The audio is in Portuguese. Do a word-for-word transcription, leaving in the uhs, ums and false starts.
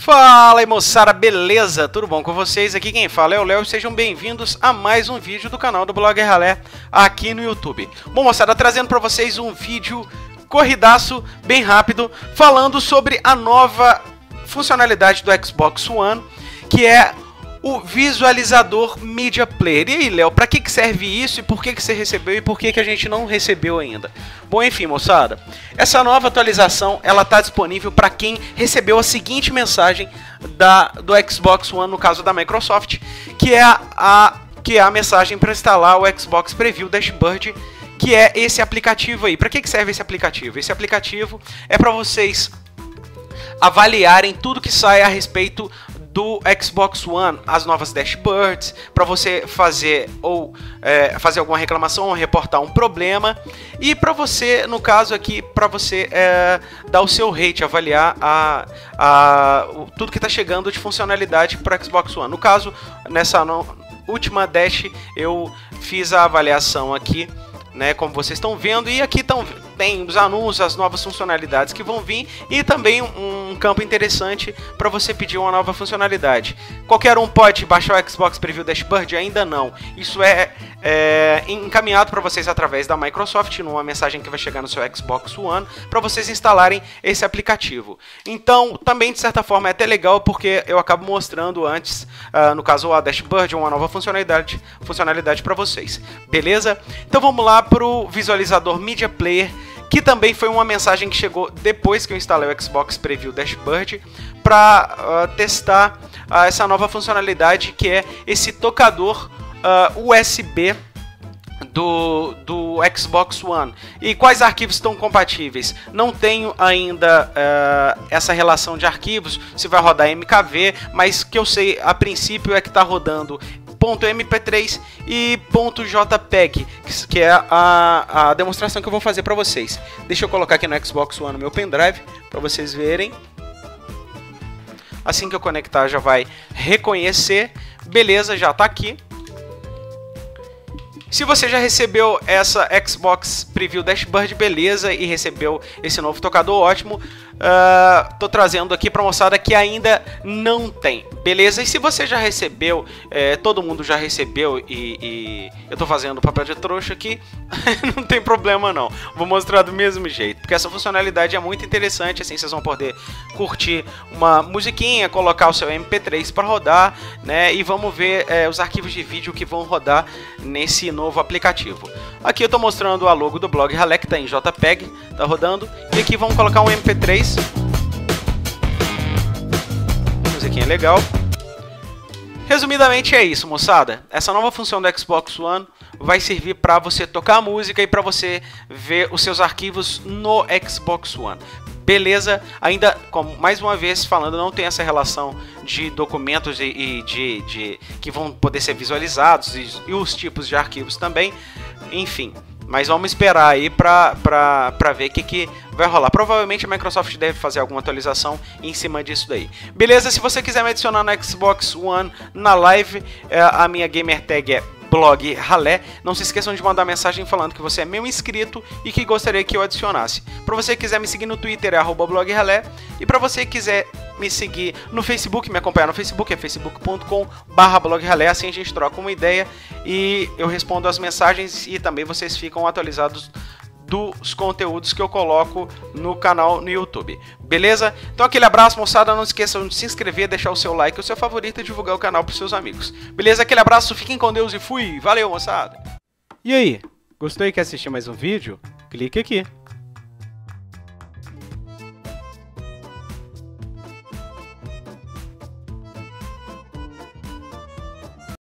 Fala aí, moçada, beleza? Tudo bom com vocês? Aqui quem fala é o Léo e sejam bem-vindos a mais um vídeo do canal do Blog Ralé aqui no YouTube. Bom, moçada, trazendo para vocês um vídeo corridaço, bem rápido, falando sobre a nova funcionalidade do Xbox One, que é o visualizador Media Player. E aí, Léo, para que que serve isso e por que que você recebeu e por que que a gente não recebeu ainda? Bom, enfim, moçada, essa nova atualização ela está disponível para quem recebeu a seguinte mensagem da, do Xbox One, no caso da Microsoft, que é a, a, que é a mensagem para instalar o Xbox Preview Dashboard, que é esse aplicativo aí. Para que que serve esse aplicativo? Esse aplicativo é para vocês avaliarem tudo que sai a respeito do Xbox One, as novas dashboards, para você fazer ou é, fazer alguma reclamação ou reportar um problema, e para você, no caso aqui, para você é, dar o seu rate, avaliar a, a, o, tudo que está chegando de funcionalidade para o Xbox One. No caso, nessa no, última dash eu fiz a avaliação aqui, né, como vocês estão vendo, e aqui tão, tem os anúncios, as novas funcionalidades que vão vir e também um, um campo interessante para você pedir uma nova funcionalidade. Qualquer um pode baixar o Xbox Preview Dashboard? Ainda não. Isso é, é encaminhado para vocês através da Microsoft, numa mensagem que vai chegar no seu Xbox One, para vocês instalarem esse aplicativo. Então, também de certa forma é até legal, porque eu acabo mostrando antes, uh, no caso a Dashboard, uma nova funcionalidade, funcionalidade para vocês. Beleza? Então vamos lá para o visualizador Media Player, que também foi uma mensagem que chegou depois que eu instalei o Xbox Preview Dashboard, para uh, testar uh, essa nova funcionalidade, que é esse tocador uh, U S B do, do Xbox One. E quais arquivos estão compatíveis? Não tenho ainda uh, essa relação de arquivos, se vai rodar M K V, mas que eu sei a princípio é que está rodando .M P três e .jpeg, que é a, a demonstração que eu vou fazer para vocês. Deixa eu colocar aqui no Xbox One no meu pendrive para vocês verem. Assim que eu conectar já vai reconhecer. Beleza, já está aqui. Se você já recebeu essa Xbox Preview Dashboard, beleza, e recebeu esse novo tocador, ótimo. Uh, tô trazendo aqui para moçada que ainda não tem, beleza? E se você já recebeu, é, todo mundo já recebeu e, e eu tô fazendo papel de trouxa aqui, não tem problema não, vou mostrar do mesmo jeito, porque essa funcionalidade é muito interessante. Assim vocês vão poder curtir uma musiquinha, colocar o seu M P três para rodar, né? E vamos ver é, os arquivos de vídeo que vão rodar nesse novo aplicativo. Aqui eu tô mostrando a logo do Blog Ralé, que tá em JPEG, tá rodando, e aqui vamos colocar um M P três. Musiquinha legal. Resumidamente é isso, moçada. Essa nova função do Xbox One vai servir para você tocar música e para você ver os seus arquivos no Xbox One. Beleza? Ainda, como mais uma vez falando, não tem essa relação de documentos e, e de, de que vão poder ser visualizados e, e os tipos de arquivos também. Enfim, mas vamos esperar aí pra, pra, pra ver o que, que vai rolar. Provavelmente a Microsoft deve fazer alguma atualização em cima disso daí. Beleza? Se você quiser me adicionar no Xbox One na live, a minha gamer tag é Blog Ralé. Não se esqueçam de mandar mensagem falando que você é meu inscrito e que gostaria que eu adicionasse. Para você que quiser me seguir no Twitter é arroba Blog Ralé. E para você que quiser me seguir no Facebook, me acompanhar no Facebook, é facebook ponto com barra Blog Ralé. Assim a gente troca uma ideia e eu respondo as mensagens e também vocês ficam atualizados dos conteúdos que eu coloco no canal no YouTube. Beleza? Então aquele abraço, moçada. Não esqueçam de se inscrever, deixar o seu like, o seu favorito e divulgar o canal para os seus amigos. Beleza? Aquele abraço, fiquem com Deus e fui! Valeu, moçada! E aí? Gostou e quer assistir mais um vídeo? Clique aqui.